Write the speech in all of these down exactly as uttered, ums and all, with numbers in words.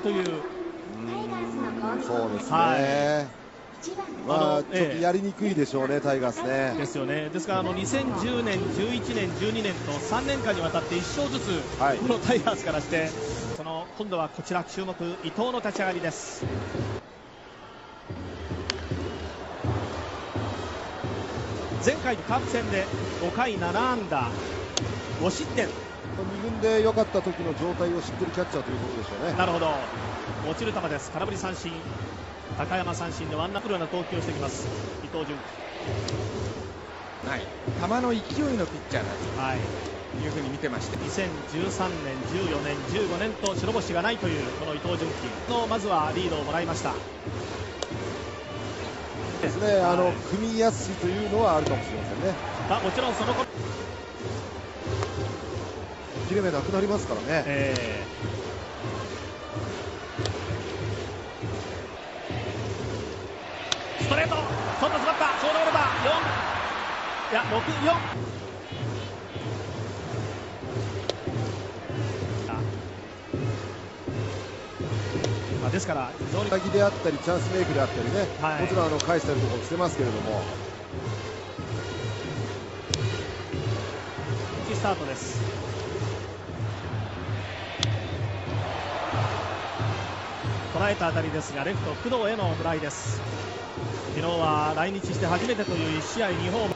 という、 そうですね、はい、まあ、ちょっとやりにくいでしょうね、タイガースね。 ですよね。ですからあのにせんじゅうねん、じゅういちねん、じゅうにねんとさんねんかんにわたっていっ勝ずつ、はい、このタイガースからして、その今度はこちら注目、伊藤の立ち上がりです。前回カープ戦でごかいななあんだ、ごしってん。 に軍で良かった時の状態を知ってるキャッチャーということでしょうね。 なるほど。落ちる球です。空振り三振、高山三振でワンナップルな投球をしてきます伊藤純。 はい、球の勢いのピッチャーだと、はい、いうふうに見てまして、 にせんじゅうさんねん、じゅうよねん、じゅうごねんと白星がないというこの伊藤純喜のまずはリードをもらいました。 ですね、あの、はい、組みやすいというのはあるかもしれませんね。 あ、もちろんそのこ切れ目なくなりますからね。えー、ストレート、そんな詰まった、ショートゴロだ、よん、いや、ろく、よん。まあ、ですから、非常に先であったり、チャンスメイクであったりね、はい、もちろんあの返したりとかしてますけれども。 スタートです。捉えた当たりですがレフト工藤へのフライです。昨日は来日して初めてといういち試合にホーム。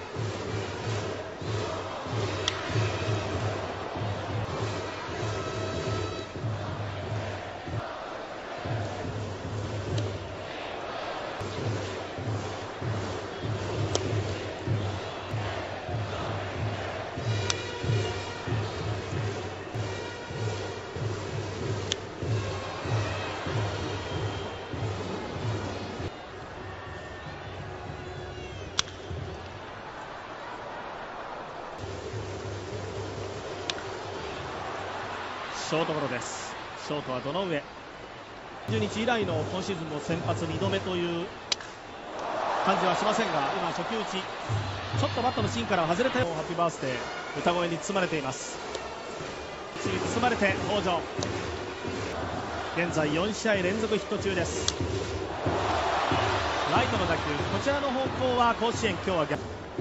ショートゴロです。ショートはどの上。じゅうにち以来の今シーズンの先発にどめという感じはしませんが、今初球打ち、ちょっとバットの芯から外れて、ハッピーバースデー歌声に包まれています。包まれて北條、現在よんしあい連続ヒット中です。ライトの打球、こちらの方向は甲子園今日は逆。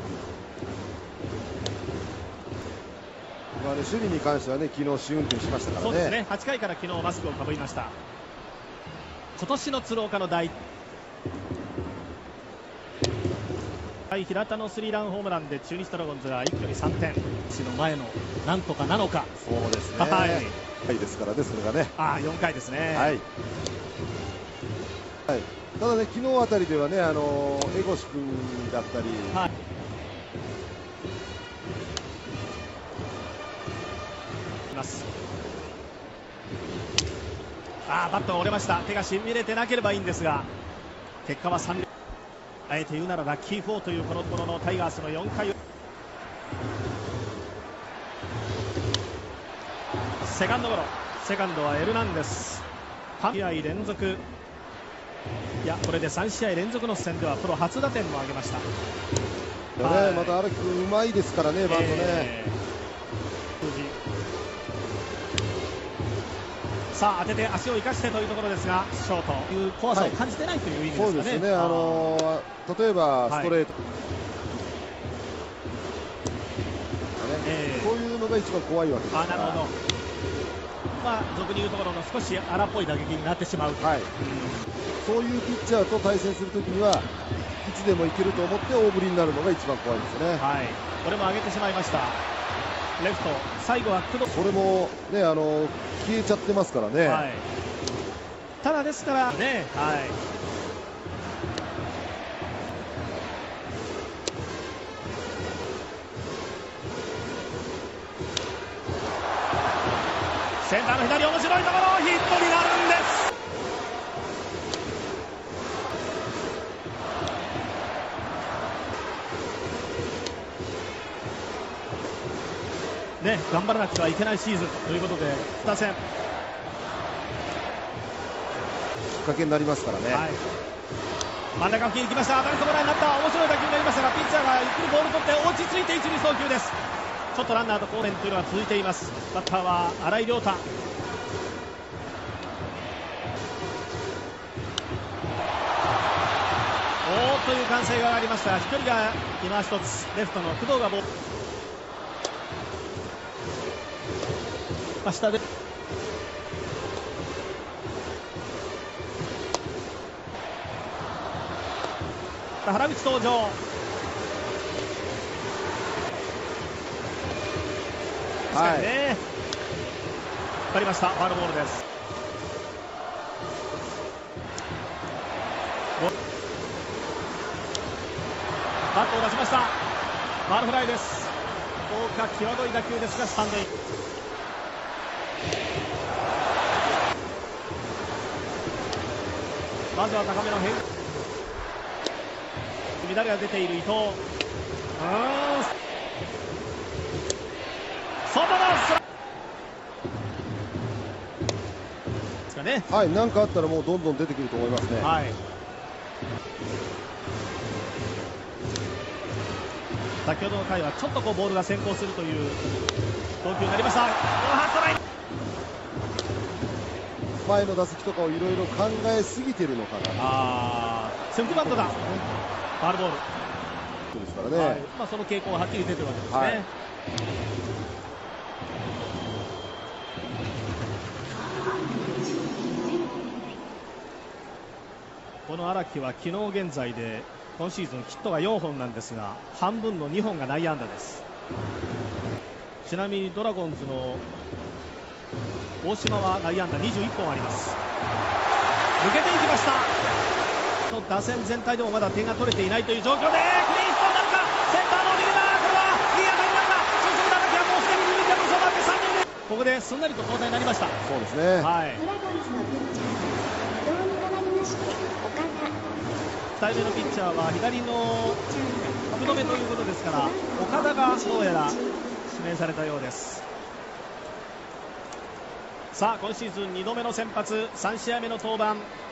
まあね、守備に関してはね、昨日試運転しましたからね。 そうですね、はちかいから昨日マスクをかぶりました。今年の鶴岡の第平田のスリーランホームランで中日ドラゴンズが一挙にさんてん、その前のなんとかなのか。 そうですね、はい、はいですからね、それがね、 ああよんかいですね。 はい、はい、ただね、昨日あたりではね、あの江越君だったり、はい、 あーバットが折れました。手がしびれてなければいいんですが、結果はさん塁。あえて言うならラッキーフォーというこのところのタイガースのよんかい。セカンドゴロ、セカンドはエルナンデス。さんしあい連続、いやこれでさんしあい連続の戦ではプロ初打点も挙げました。 ね、また荒木君うまいですからね、バントね。えーさあ当てて足を生かしてというところですが、ショートいう怖さを感じてないという意味ですかね。 そうですね、あのー、例えばストレート、はいねえー、そういうのが一番怖いわけですから。 あ、なるほど、まあ、俗に言うところの少し荒っぽい打撃になってしまう、はい、うん、 そういうピッチャーと対戦するときにはいつでもいけると思って大振りになるのが一番怖いですね。 はい、これも上げてしまいました。レフト最後は工藤、 これもね、あの消えちゃってますからね。はい、 ただですからね、はい、センターの左、面白いところ、ヒットになるんです。ね、頑張らなくてはいけないシーズンということで、打線きっかけになりますからね。はい、 真ん中付近行きました。当たり損ないになった。面白い打球になりましたが、ピッチャーがゆっくりボールを取って落ち着いて一塁送球です。ちょっとランナーと後連というのが続いています。バッターは新井亮太。 歓声が上がりましたが、飛距離が今一つ、レフトの工藤がボール、まあ、下で原口登場、確かにね、引っ張りました、ファウルボールです。バットを出しました、ファウルフライです。どうか際どい打球ですがスタンドイン。まずは高めの変化、乱れが出ている伊藤、うーん、外のスライですかね。 はい、なんかあったらもうどんどん出てくると思いますね。 はい、先ほどの回はちょっとこうボールが先行するという投球になりました。 前の打席とかをいろいろ考えすぎてるのかな。 あー、セーフティーバントだ、ファウルボールですからね、 はい、まあ、その傾向がはっきり出てるわけですね。はい、この荒木は昨日現在で今シーズンヒットがよんほんなんですが、半分のにほんが内野安打です。ちなみにドラゴンズの大島は内野安打にじゅういっぽんあります。抜けていきました。打線全体でもまだ点が取れていないという状況でクリーンヒットになるか、センターのリーダー、これはいい当たりになるか、俊足の荒木はもうすでに二塁キャップを回ってさんにんで、ここですんなりと交代になりました。 そうですね、 はい、ふたりめのピッチャーは左の福留ということですから、岡田がどうやら指名されたようです。さあ今シーズンにどめの先発、さん試合目の登板、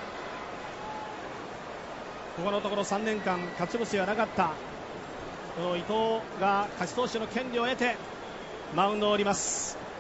ここのところさんねんかん勝ち星がなかったこの伊藤が勝ち投手の権利を得てマウンドを降ります。